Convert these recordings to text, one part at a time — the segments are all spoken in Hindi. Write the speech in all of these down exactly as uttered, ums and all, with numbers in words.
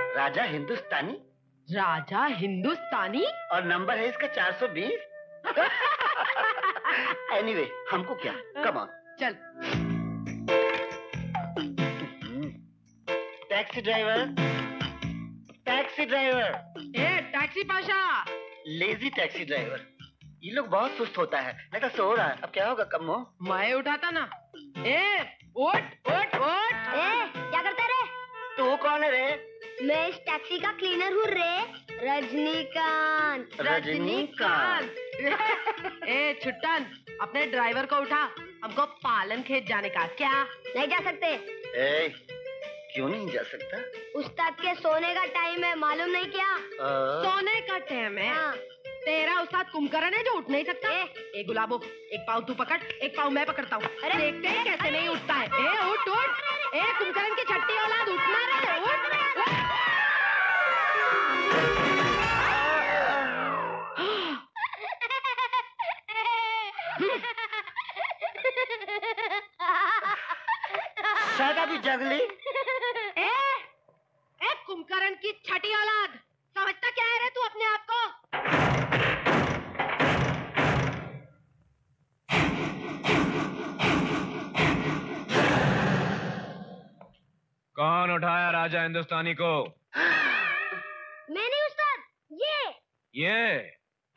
राजा हिंदुस्तानी। राजा हिंदुस्तानी? और नंबर है इसका चार सौ बीस। एनीवे, हमको क्या, कम ऑन। चल। Taxi driver, taxi driver. ए टैक्सी पाशा। Lazy taxi driver. ये लोग बहुत सुस्त होता है, मैं तो सो रहा है। अब क्या होगा कम्मो? मैं उठाता ना। ए उठ उठ उठ। ए क्या करता रे? तू कौन है रे? मैं इस टैक्सी का क्लीनर हूँ रे, रजनीकांत। रजनीकांत। ए छुट्टन, अपने ड्राइवर को उठा, हमको पालन खेत जाने का। क्या नहीं जा सकते? ए, क्यों नहीं जा सकता? उस्ताद के सोने का टाइम है, मालूम नहीं क्या? आ... सोने का टाइम है? हाँ। तेरा उस्ताद कुंभकर्ण है जो उठ नहीं सकता। ए, ए गुलाबो, एक पाँव तू पकड़, एक पाँव मैं पकड़ता हूँ। देखते हैं कैसे अरे, नहीं उठता है। ए उठ उठ। ए कुंभकर्ण की छठी औलाद, उठना रे, उठ उठ। शायद अभी जगली। ए, ए कुंभकर्ण की छठी औलाद, समझता क्या है रे तू अपने आप को? कौन उठाया राजा हिंदुस्तानी को? मैं नहीं उस्ताद, ये ये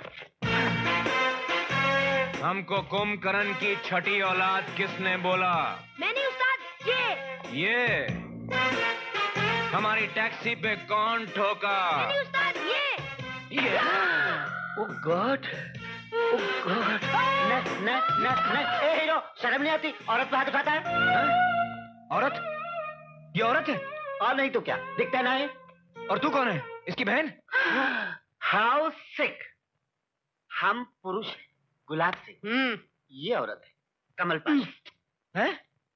हमको कुंभकर्ण की छठी औलाद किसने बोला? मैं नहीं उस्ताद, ये ये हमारी टैक्सी पे कौन ठोका? मैं नहीं उस्ताद, ये ये ओह गॉड, ओह गॉड। न न न न ए हीरो, शर्म नहीं आती? औरत पे हाथ उठाता है? औरत? ये औरत है? और नहीं तो क्या, दिखता ना है? और तू कौन है? इसकी बहन? How sick. हम पुरुष हैं, गुलाब सिंह। हम्म, ये औरत है, कमल पाशा। है?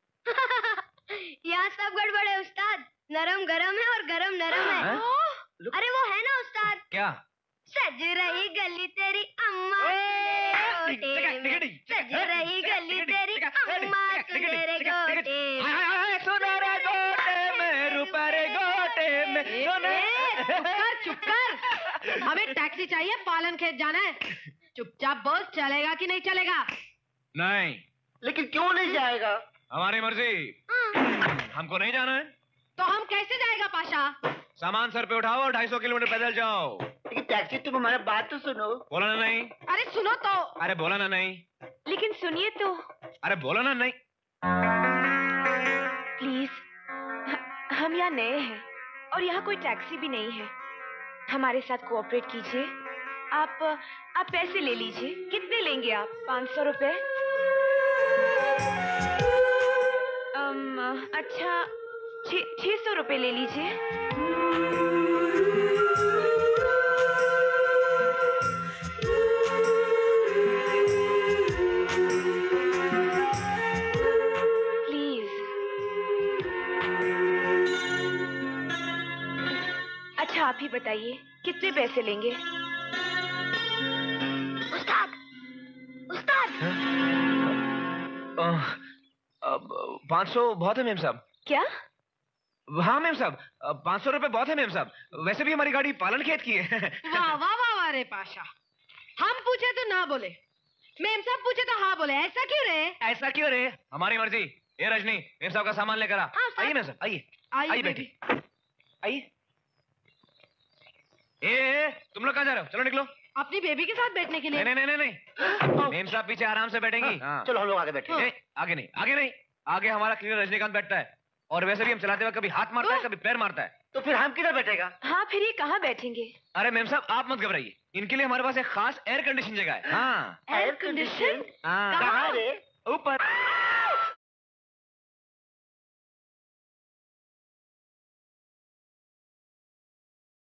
यहाँ सब गड़बड़ है उस्ताद, नरम गरम है और गरम नरम है। हैं? अरे वो है ना उस्ताद, क्या? सज रही गली तेरी अम्मा गोटे में, सज रही गली तेरी अम्मा तेरे गोटे में। सुनहरे गोटे में, रुपहरे गोटे में, ए, चुप कर चुप कर। हमें टैक्सी चाहिए, पालन खेत जाना है। चुपचाप बोल, चलेगा कि नहीं चलेगा? नहीं। लेकिन क्यों नहीं जाएगा? हमारी मर्जी। हमको नहीं जाना है। तो हम कैसे जाएगा पाशा? सामान सर पे उठाओ और ढाई सौ किलोमीटर पैदल जाओ। लेकिन टैक्सी, तुम हमारा बात तो सुनो। बोला ना नहीं? अरे सुनो तो। अरे बोला ना नहीं? लेकिन सुनिए तो। अरे बोला ना नहीं? प्लीज, हम यहाँ नए हैं और यहाँ कोई टैक्सी भी नहीं है। हमारे साथ कोऑपरेट कीजिए। आप आप पैसे ले लीजिए। कितने लेंगे आप? पाँच सौ रुपए? अम, अच्छा, छह सौ रुपए ले लीजिए। प्लीज। अच्छा आप ही बताइए कितने पैसे लेंगे? उस्ताद, उस्ताद। पाँच सौ बहुत है मेम साहब। क्या? हाँ मेम साहब, पाँच सौ रुपए बहुत है मेम साहब। वैसे भी हमारी गाड़ी पालन खेत की है। वाह वाह वाह वाह रे पाशा। हम पूछे तो ना बोले, मेम साहब पूछे तो हाँ बोले। ऐसा क्यों रे? ऐसा क्यों रे? हमारी मर्जी। ये रजनी, मेम साहब का सामान लेकर आ। हाँ, आइए मेम साहब, आइए आइए आइए बेटी। बेटी, आइए। ए, तुम लोग कहाँ जा रहे हो? चलो निकलो। अपनी बेबी के साथ बैठने के लिए। नहीं नहीं नहीं नहीं, मेम साहब पीछे आराम से बैठेंगी। हाँ। चलो हम लोग आगे बैठे। नहीं, आगे नहीं, आगे नहीं, आगे हमारा क्लीनर रजनीकांत बैठता है। और वैसे भी हम चलाते हुए कभी हाथ मारता है, कभी पैर मारता है। तो फिर हम किधर बैठेगा? हाँ फिर ये कहाँ बैठेंगे? अरे मेम साहब आप मत घबराइए, इनके लिए हमारे पास एक खास एयर कंडीशन जगह है। हाँ एयर कंडीशन? हाँ। कहाँ रे?